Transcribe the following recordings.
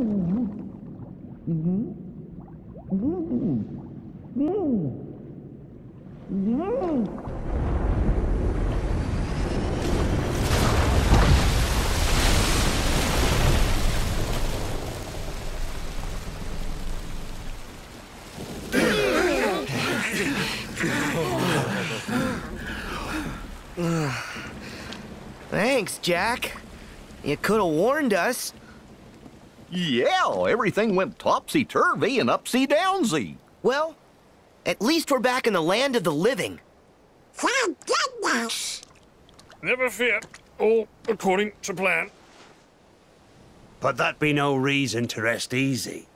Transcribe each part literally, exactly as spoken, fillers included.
Thanks, Jack. You could have warned us. Yeah, everything went topsy-turvy and upsy-downsy. Well, at least we're back in the land of the living. Thank goodness. Never fear. All according to plan. But that be no reason to rest easy.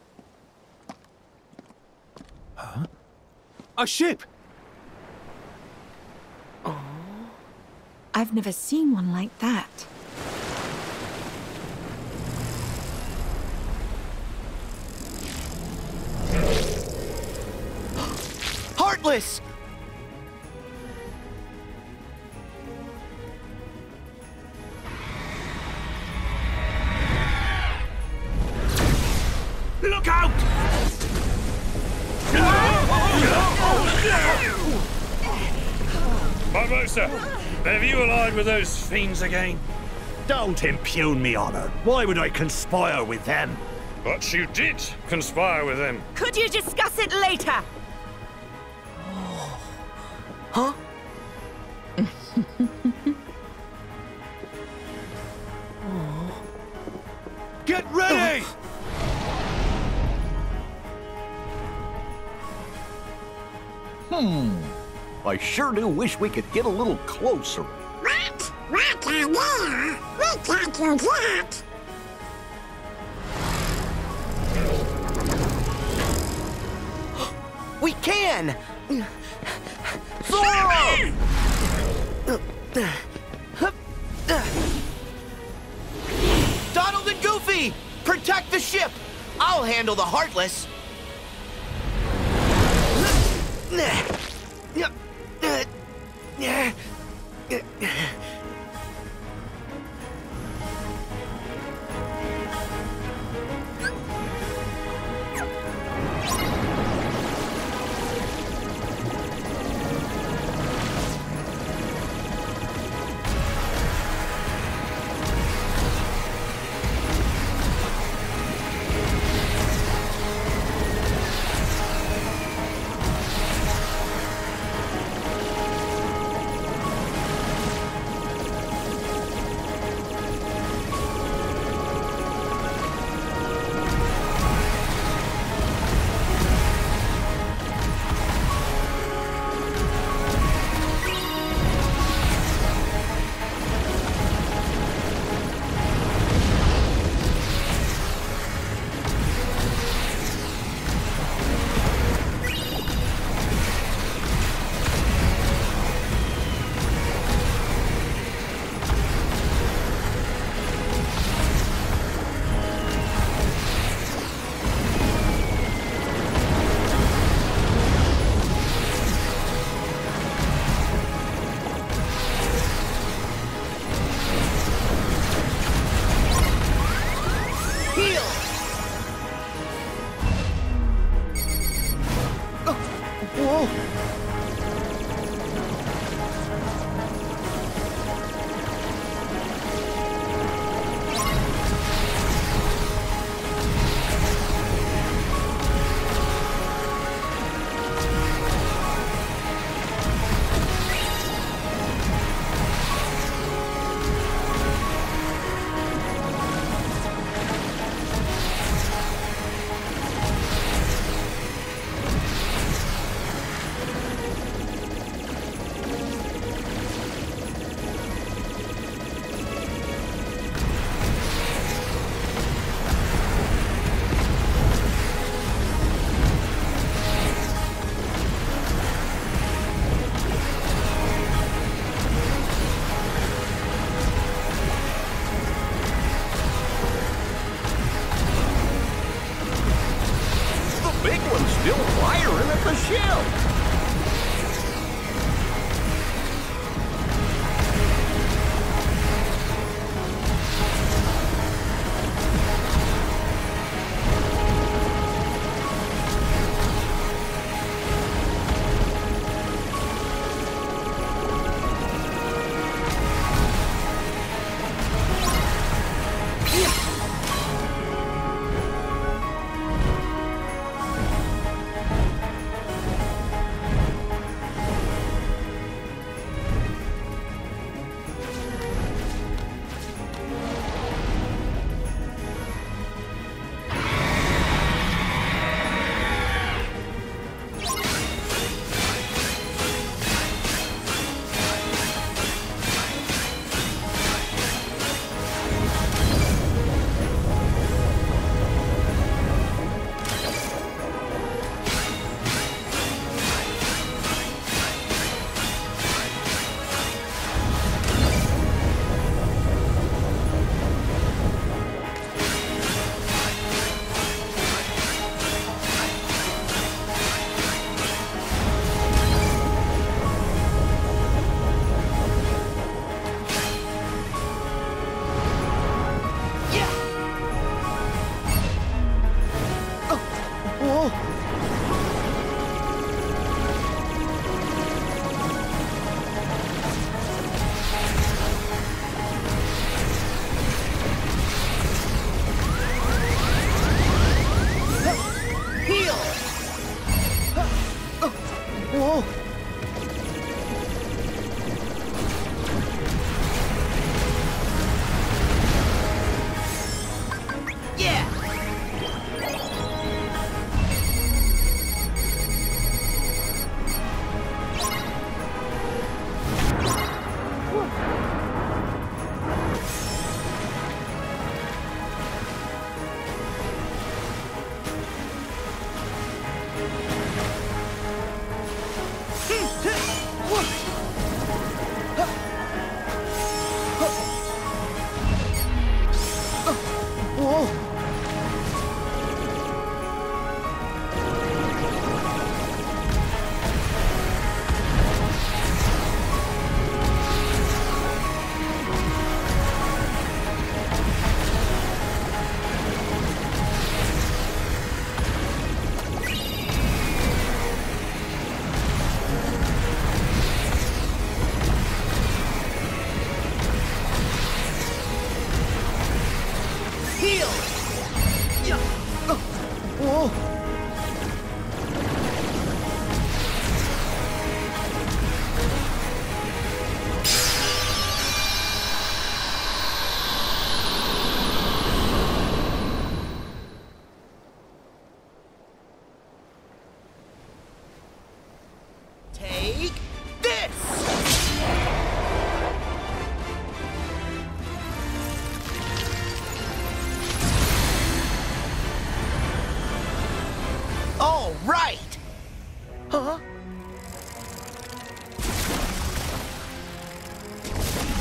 Huh? A ship! Oh, I've never seen one like that. Heartless! Look out! Barbosa, have you allied with those fiends again? Don't impugn me honor. Why would I conspire with them? But you did conspire with them. Could you discuss it later? Huh? Get ready! Hmm. I sure do wish we could get a little closer. What? What idea? We can't do that. We can! Sparrow! Donald and Goofy! Protect the ship! I'll handle the Heartless!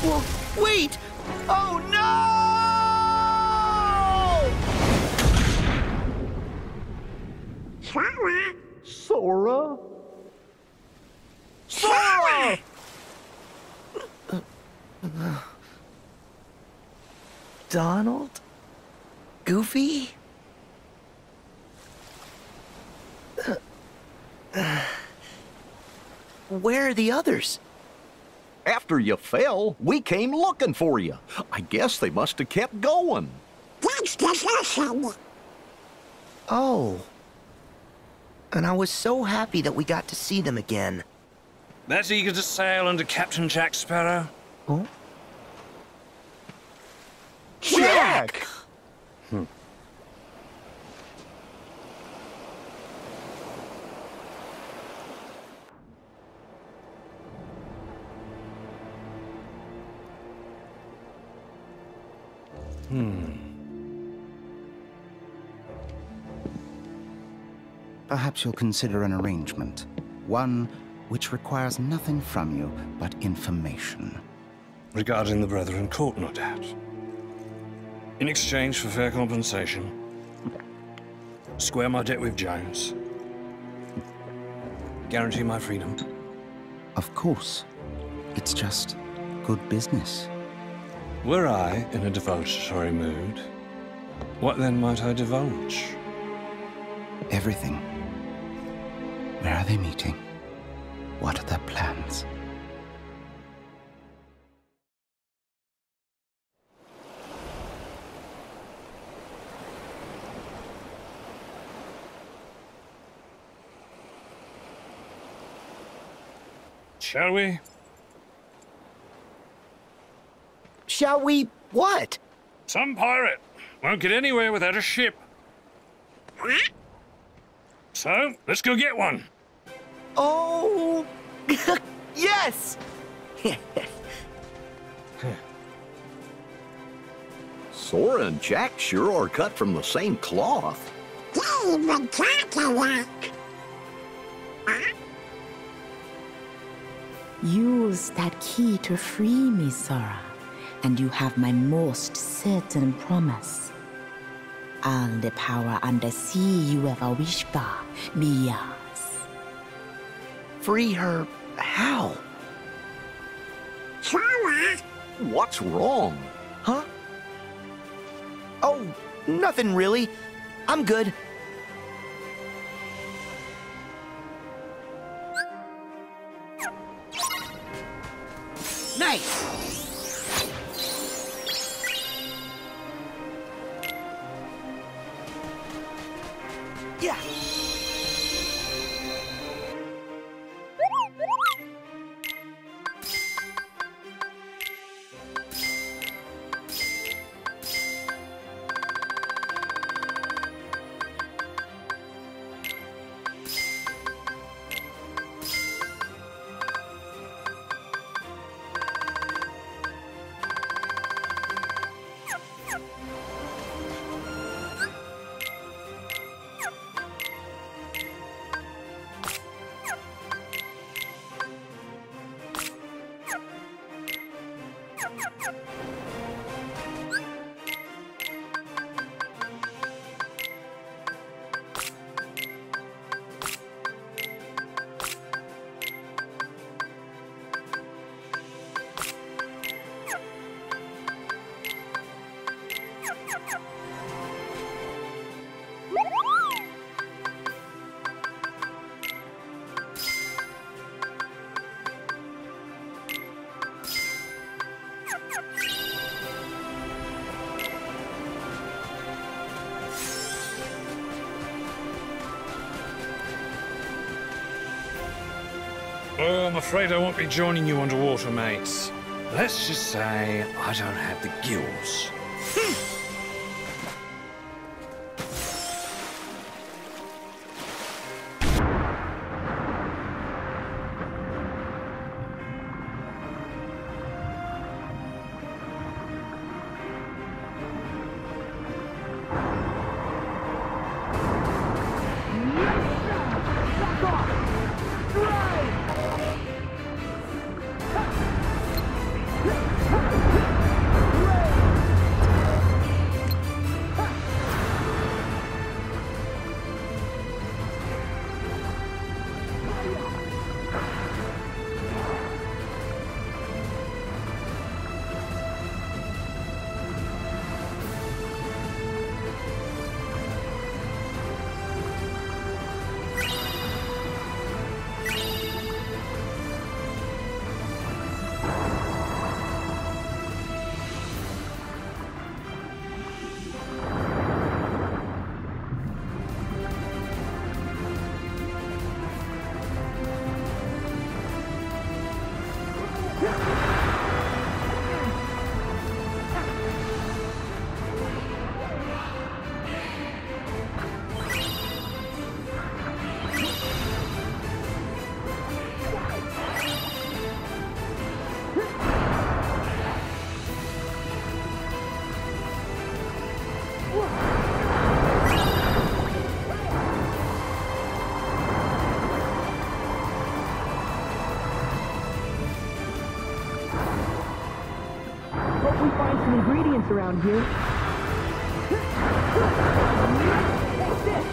Well, wait! Oh no! Sora? Sora? Sora! Donald? Goofy? Where are the others? After you fell, we came looking for you. I guess they must have kept going. That's desertion. Oh. And I was so happy that we got to see them again. That eager to sail under Captain Jack Sparrow? Oh? Jack! Hmm. Hmm. Perhaps you'll consider an arrangement. One which requires nothing from you but information. Regarding the Brethren Court, no doubt. In exchange for fair compensation, square my debt with Jones. Guarantee my freedom. Of course. It's just good business. Were I in a divulgatory mood, what then might I divulge? Everything. Where are they meeting? What are their plans? Shall we? Shall we what? Some pirate won't get anywhere without a ship. So, let's go get one. Oh, yes! Sora and Jack sure are cut from the same cloth. They would talk a lot. Use that key to free me, Sora, and you have my most certain promise. All the power under sea you ever wish for be yours. Free her how? Sora? What's wrong? Huh? Oh, nothing really. I'm good. Nice! Yeah! Oh, I'm afraid I won't be joining you underwater, mates. Let's just say I don't have the gills. Right! we find some ingredients around here. Take this!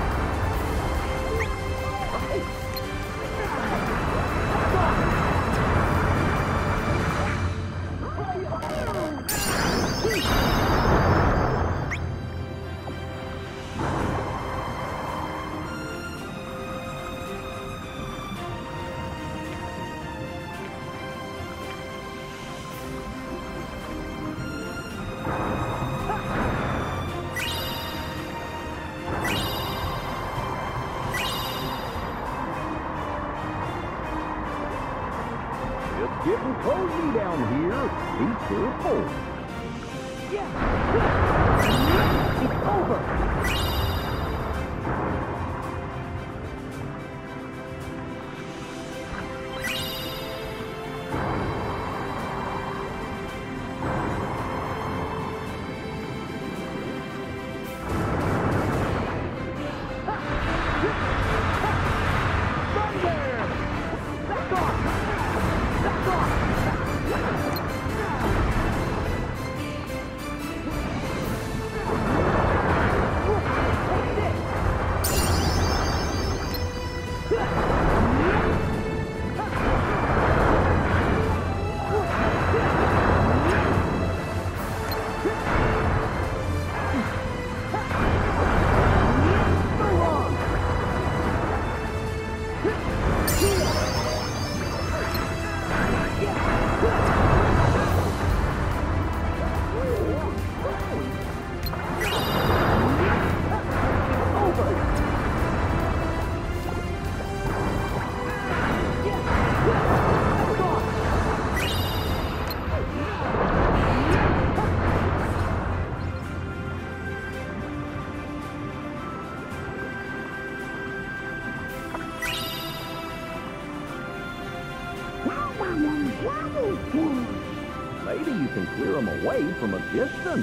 It's getting cozy down here. Be careful. Yeah! It's over! Maybe you can clear them away from a distance.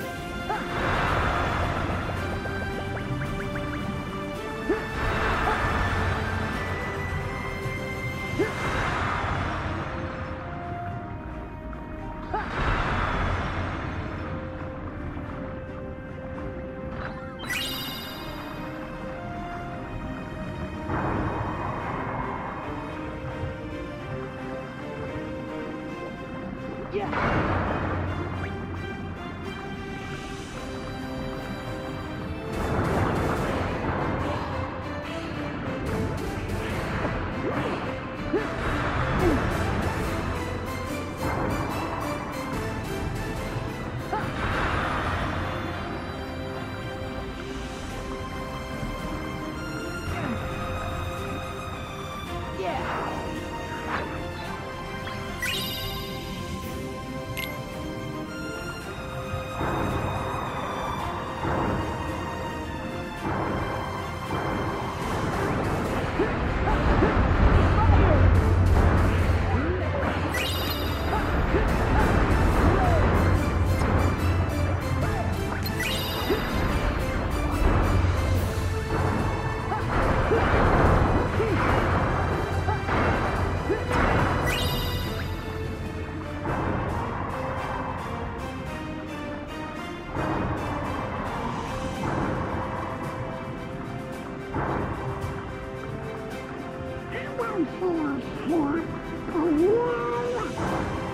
I won't say I swore. Oh, yeah.